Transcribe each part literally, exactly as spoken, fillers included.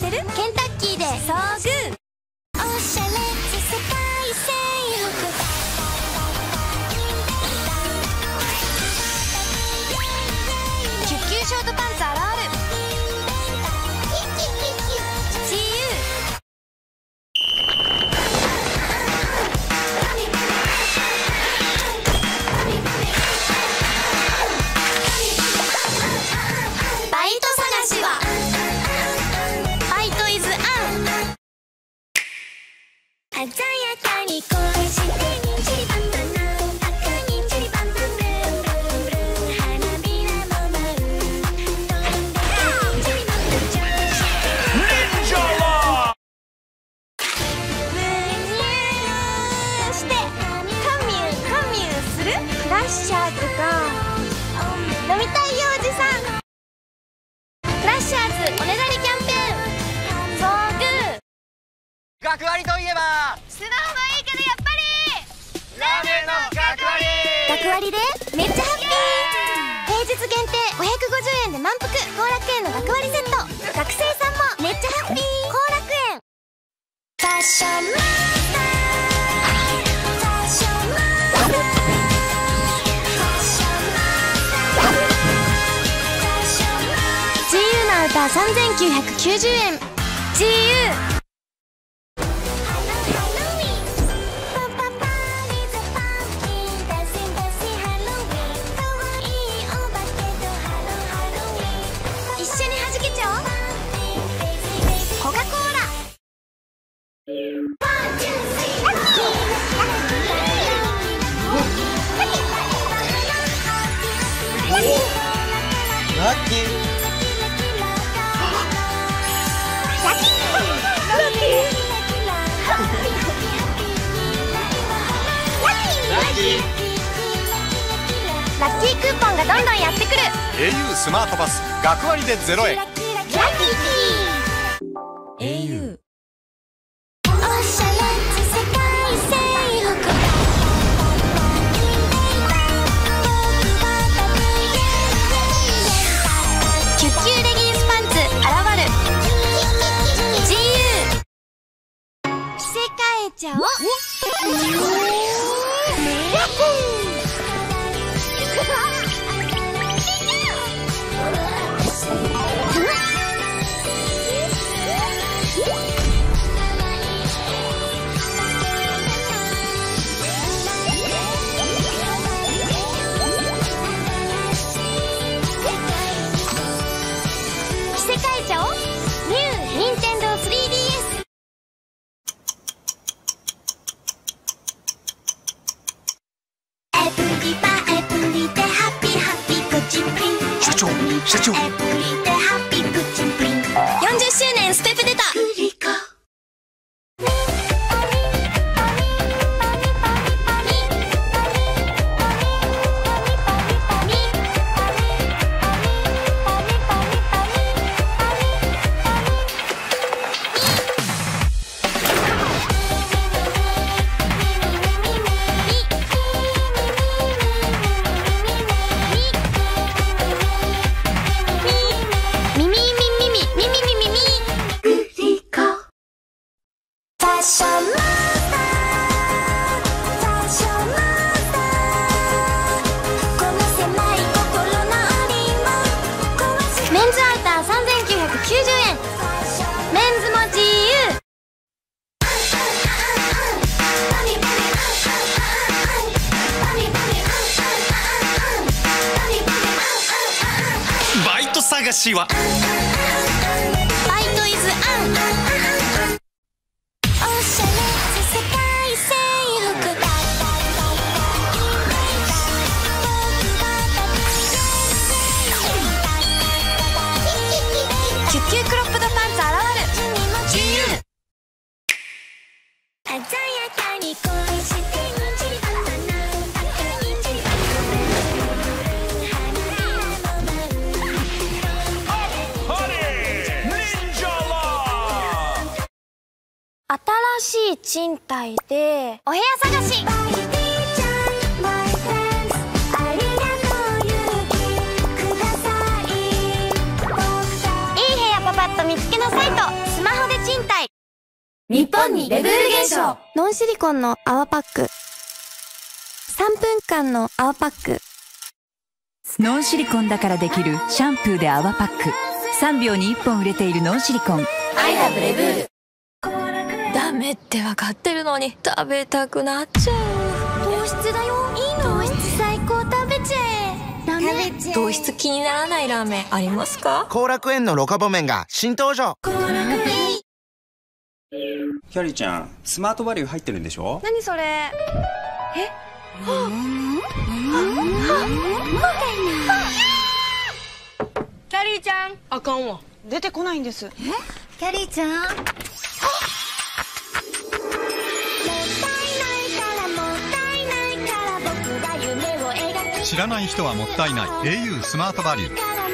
れる？ケンタッキーで遭遇。おしゃれ世界征服。キュッキューショートパンツあるある。自由。バイト探しはバイトイズアン。鮮やかに恋してチリパンパンな赤にチリパンパンブルンブルンブルン花びらも舞う飛んでチリパンパン調子忍者はむにゃーしてカミューカミューするクラッシャーズか飲みたいよおじさん。クラッシャーズおねだりキャンペーン遭遇。 学割といえばスマホもいいけどやっぱりラーメンの学割。 学割でめっちゃハッピー。平日限定ごひゃくごじゅうえんで満腹後楽園の学割セット。学生さんもめっちゃハッピー後楽園。ファッションマスターファッションマスターファッションマスターファッションマスター。自由な歌さんぜんきゅうひゃくきゅうじゅうえん。自由。一緒にはじけちゃおう。コカ・コーラ。 ラッキー。 ラッキークーポンがどんどんやってくる。 エーユー スマートパス学割でゼロえん。 ラッキーキーエーユー。 おしゃれ世界征服。キュッキューレギンスパンツ現る。自由。着せ替えちゃおう。着せ替えちゃおう。ニューニンテンドー スリーディーエス。エブリバエブリでハッピーハッピープチンプリン。 社長社長。 エブリでハッピープチンプリン。よんじゅっしゅうねんステップ出た。グリコミミミミミミミミミミグリコ。ファッションマスターファッションマスター。この狭い心の檻も壊す。メンズアウターさんぜんきゅうひゃくきゅうじゅうえん。メンズも自由。 バイト探しはバイトイズアン。おしゃれ世界征服。キュッキュークロップドパンツ現る。自由。鮮やかに恋してチリパンパンな赤にチリパンパンブルン花びらも舞う。新しい賃貸でお部屋探し。いい部屋パパッと見つけなさいとスマンにレベル現象。ノンシリコンの泡パック。さんぷんかんの泡パック。 ノンシリコンだからできるシャンプーで泡パック。さんびょうにいっぽん売れているノンシリコン。 アイラブレブール。 ダメって分かってるのに食べたくなっちゃう。 糖質だよ。いいの？糖質最高。食べちゃえ。ダメ。 糖質気にならないラーメンありますか？ 後楽園のロカボ麺が新登場。 キャリーちゃん、スマートバリュー入ってるんでしょ？ 何それ？え？はあ、キャリーちゃん、あかんわ。出てこないんです。え？ キャリーちゃん。 知らない人はもったいない エーユー スマートバリュー。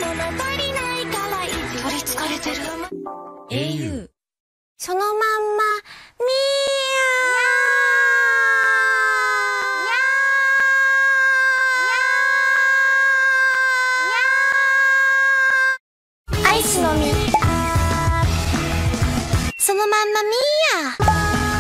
取りつかれてる。 エーユー。 そのまんま、みーやー。アイスの実。そのまんまみーや。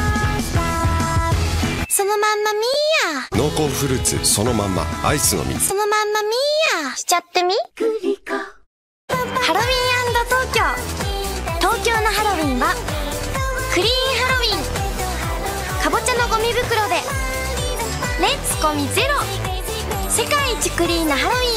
そのまんまみーや。 濃厚フルーツそのまんまアイスの実。 そのまんまみーや。しちゃってみ。ハロウィン&東京。東京のハロウィンはクリーンハロウィン。かぼちゃのゴミ袋でレッツゴミゼロ。世界一クリーンなハロウィ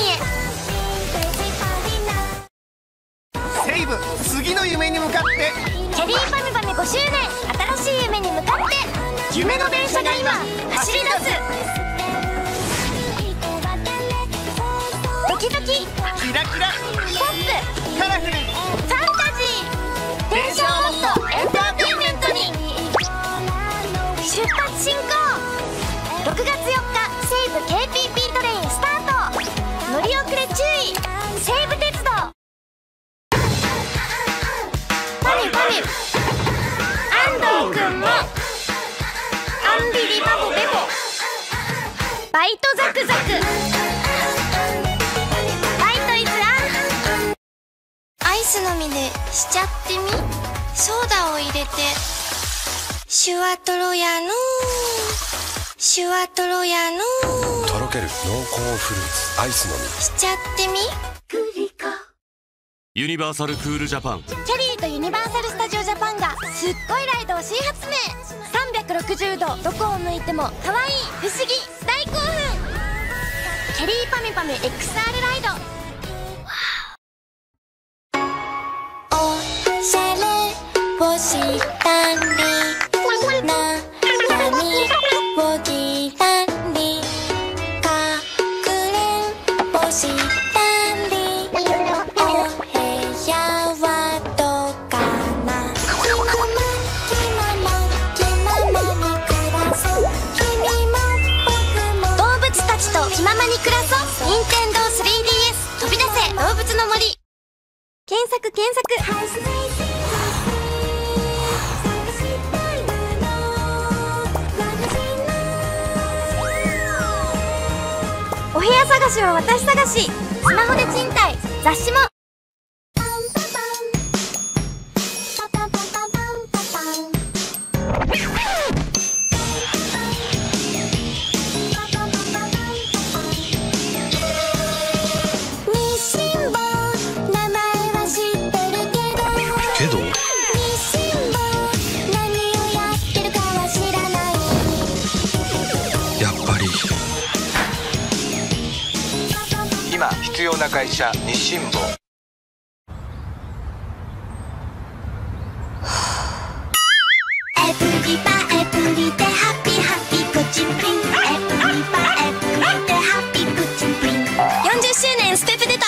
ンへ。 セイブ、次の夢に向かって。 キャリーパミパミごしゅうねん。新しい夢に向かって夢の電車が今走り出す。ドキドキ、 キラキラ、 ポップ、 カラフル、 ファンタジー。電車をもっとエンターテインメントに。出発進行。ろくがつよっか、西武 ケーピーピー トレインスタート。乗り遅れ注意。西武鉄道。パミパミ、安藤くんもアンビリバボベボ。バイトザクザク。バイトイズアン。アイスの実でしちゃってみ。ソーダを入れてシュワトロやのシュワトロやのとろける濃厚フルーツアイスの実。 しちゃってみ。 ユニバーサルクールジャパン。 キャリーとユニバーサル・スタジオ・ジャパンがすっごいライドを新発明。さんびゃくろくじゅうどどこを向いても可愛い、不思議、大興奮。キャリーパミパミ エックスアール ライド。おしゃれをしたりな何を着たりかくれんぼしたり。お部屋はどうかな。気まま気ままに暮らそう。君も僕も動物たちと気ままに暮らそう。任天堂 スリーディーエス 飛び出せ動物の森。検索検索。お部屋探しは私探し。スマホで賃貸、雑誌も。日進坊、名前は知ってるけどけど日進坊、何をやってるかは知らない。 やっぱり今必要な会社日進坊。 エプリパエプリでハッピーハッピークチンプリン。エプリパエプリでハッピークチンプリン。よんじゅっしゅうねんステップ出た。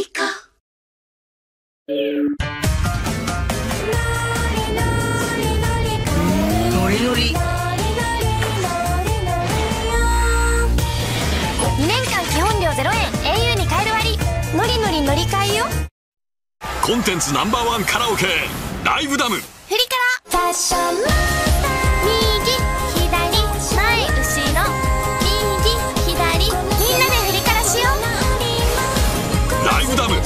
ノリノリ。 にねんかん基本料ゼロえん。 エーユー に買える割。ノリノリ乗り換えよ。 コンテンツナンバーワンカラオケライブダム。 振りからファッションマスター。右左前後ろ右左。みんなで振りからしよう。 ライブダム。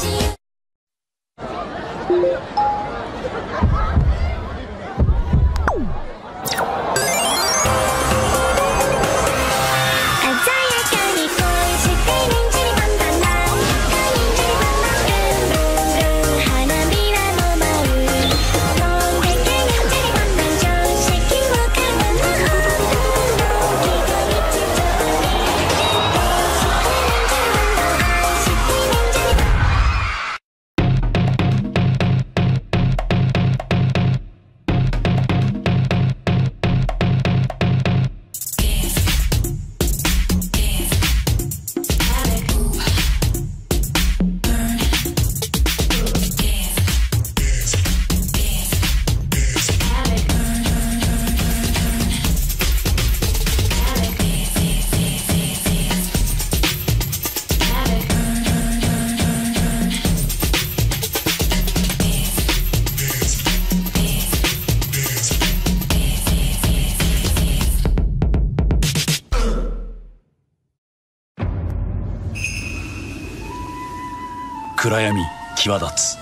暗闇際立つ、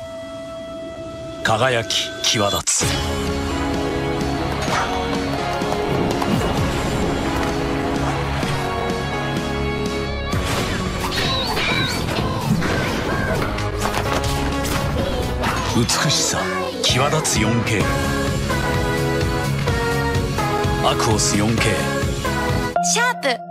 輝き際立つ。美しさ際立つ よんケー アクオス よんケー。 シャープ